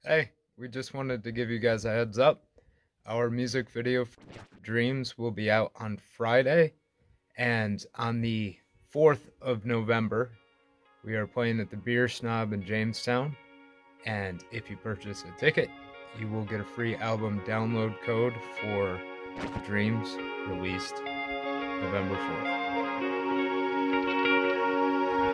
Hey, we just wanted to give you guys a heads up. Our music video for Dreams will be out on Friday, and on the 4th of November, we are playing at the Beer Snob in Jamestown. And if you purchase a ticket, you will get a free album download code for Dreams, released November 4th.